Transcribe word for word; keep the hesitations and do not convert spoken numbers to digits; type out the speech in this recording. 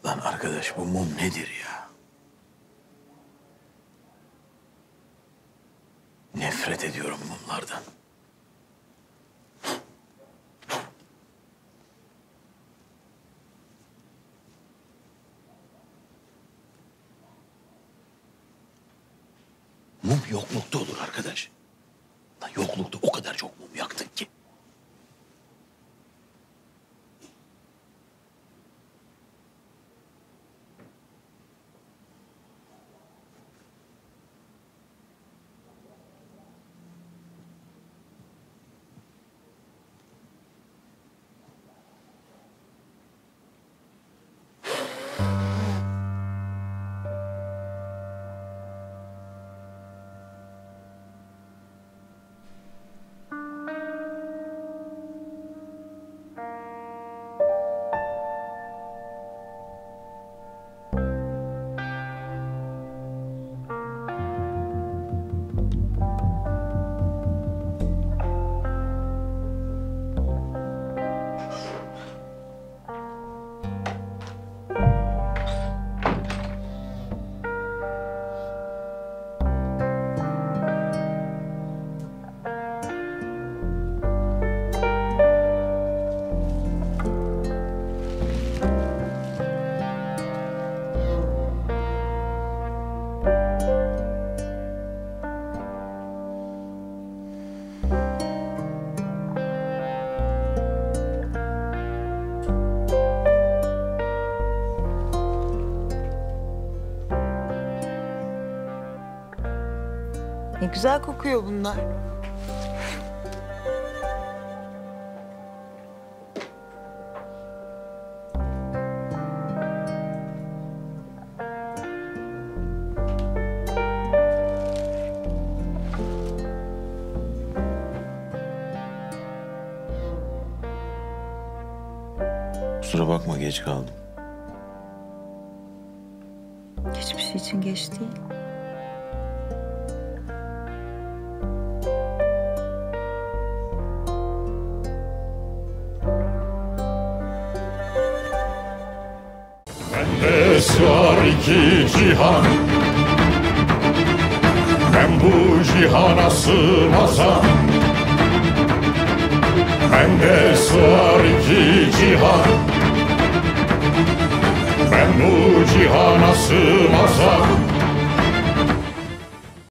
Lan arkadaş bu mum nedir ya? Nefret ediyorum mumlardan. Mum yoklukta olur arkadaş. Lan yoklukta o kadar çok mum yaktık ki. Ne güzel kokuyor bunlar. Kusura bakma geç kaldım. Hiçbir şey için geç değil. Bende sığar iki cihan, ben bu cihana sığmazam. Bende sığar iki cihan, ben bu cihana sığmazam.